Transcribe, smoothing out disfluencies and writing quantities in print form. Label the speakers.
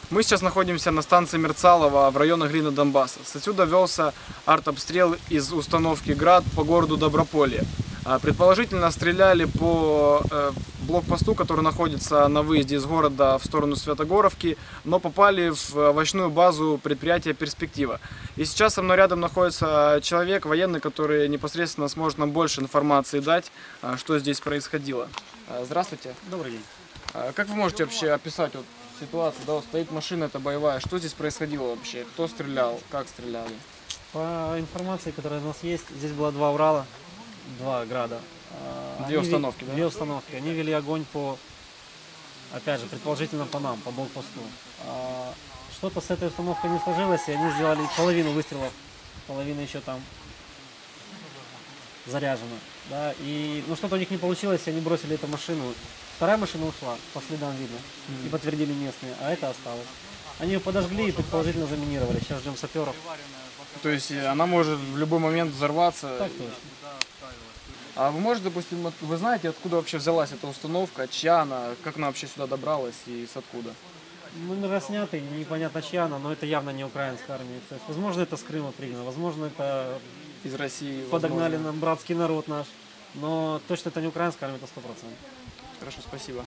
Speaker 1: Мы сейчас находимся на станции Мерцалово в районе Глина Донбасса. Отсюда велся артобстрел из установки «Град» по городу Доброполье. Предположительно стреляли по блокпосту, который находится на выезде из города в сторону Святогоровки, но попали в овощную базу предприятия «Перспектива». И сейчас со мной рядом находится человек, военный, который непосредственно сможет нам больше информации дать, что здесь происходило. Здравствуйте.
Speaker 2: Добрый день.
Speaker 1: Как вы можете вообще описать ситуацию? Да, стоит машина, это боевая. Что здесь происходило вообще? Кто стрелял? Как стреляли?
Speaker 2: По информации, которая у нас есть, здесь было два Урала, два Града.
Speaker 1: Две установки, да?
Speaker 2: Две установки. Они вели огонь по, опять же, предположительно по нам, по блокпосту. Что-то с этой установкой не сложилось, и они сделали половину выстрелов, половина еще там заряжена. Да? И, что-то у них не получилось, и они бросили эту машину. Вторая машина ушла, по следам видно, и подтвердили местные, а это осталось. Они ее подожгли и предположительно заминировали. Сейчас ждем саперов.
Speaker 1: То есть она может в любой момент взорваться?
Speaker 2: Так точно.
Speaker 1: А вы можете, допустим, вы знаете, откуда вообще взялась эта установка, чья она, как она вообще сюда добралась и с откуда?
Speaker 2: Номера сняты, непонятно чья она, но это явно не украинская армия. То есть, возможно, это с Крыма пригнано, возможно, это
Speaker 1: Из России?
Speaker 2: подогнали
Speaker 1: Возможно.
Speaker 2: нам братский народ наш. Но точно это не украинская армия, это 100%.
Speaker 1: Хорошо, спасибо.